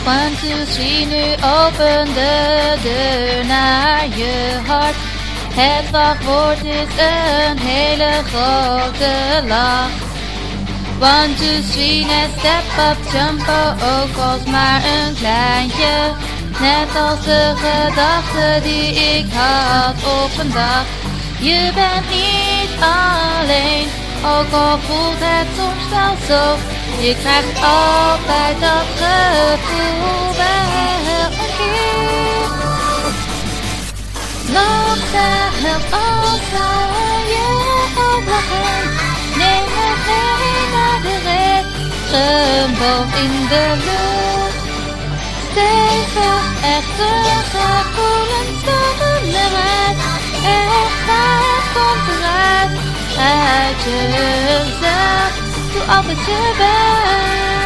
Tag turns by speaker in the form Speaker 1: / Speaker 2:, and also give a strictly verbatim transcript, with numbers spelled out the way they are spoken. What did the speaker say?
Speaker 1: one, two, three, nu open de deur naar je hart. Het wachtwoord is een hele grote lach. One, two, three, net step up, jumpo, ook als maar een kleintje. Net als de gedachte die ik had op een dag. Je bent niet alleen, ook al voelt het soms wel zo. Je krijgt altijd dat gevoel wel een keer. Lach zelf als zou je ook lachen. Neem het mee naar de regenboog in de lucht. Stevig, echte gevoelens komen eruit. Echtheid komt eruit, uit jezelf. Doe altijd je best.